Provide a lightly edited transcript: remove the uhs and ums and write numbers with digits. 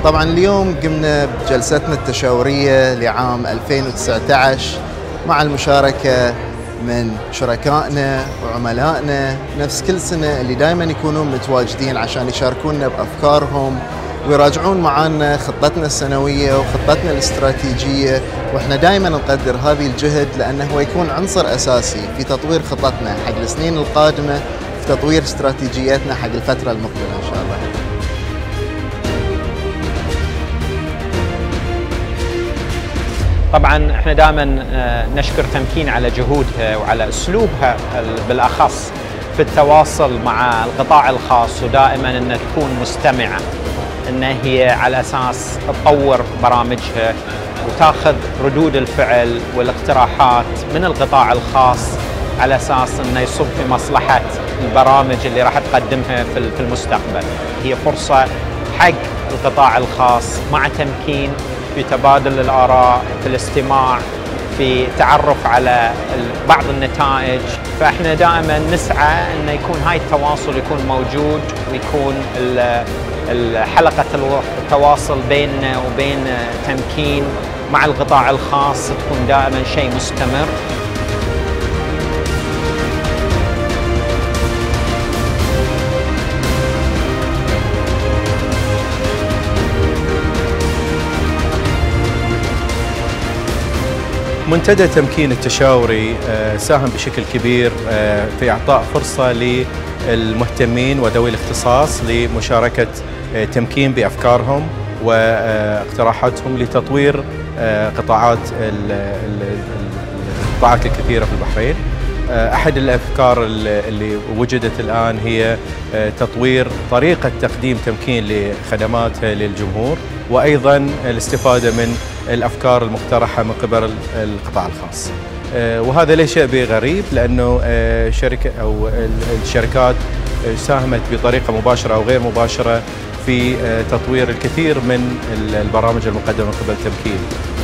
طبعا اليوم قمنا بجلستنا التشاورية لعام 2019 مع المشاركة من شركائنا وعملائنا نفس كل سنة اللي دائما يكونون متواجدين عشان يشاركونا بأفكارهم ويراجعون معانا خطتنا السنوية وخطتنا الاستراتيجية، واحنا دائما نقدر هذه الجهد لأنه هو يكون عنصر أساسي في تطوير خططنا حق السنين القادمة، في تطوير استراتيجياتنا حق الفترة المقبلة إن شاء الله. طبعا احنا دائما نشكر تمكين على جهودها وعلى اسلوبها بالاخص في التواصل مع القطاع الخاص، ودائما انها تكون مستمعه، ان هي على اساس تطور برامجها وتاخذ ردود الفعل والاقتراحات من القطاع الخاص على اساس انه يصب في مصلحه البرامج اللي راح تقدمها في المستقبل. هي فرصه حق القطاع الخاص مع تمكين في تبادل الآراء، في الاستماع، في التعرف على بعض النتائج. فاحنا دائما نسعى ان يكون هاي التواصل يكون موجود، ويكون حلقة التواصل بيننا وبين تمكين مع القطاع الخاص تكون دائما شيء مستمر. منتدى تمكين التشاوري ساهم بشكل كبير في إعطاء فرصة للمهتمين وذوي الاختصاص لمشاركة تمكين بأفكارهم واقتراحاتهم لتطوير القطاعات الكثيرة في البحرين. أحد الأفكار اللي وجدت الآن هي تطوير طريقة تقديم تمكين لخدماتها للجمهور، وأيضا الاستفادة من الأفكار المقترحة من قبل القطاع الخاص. وهذا ليس شيء بغريب، لأنه شركة أو الشركات ساهمت بطريقة مباشرة أو غير مباشرة في تطوير الكثير من البرامج المقدمة من قبل تمكين.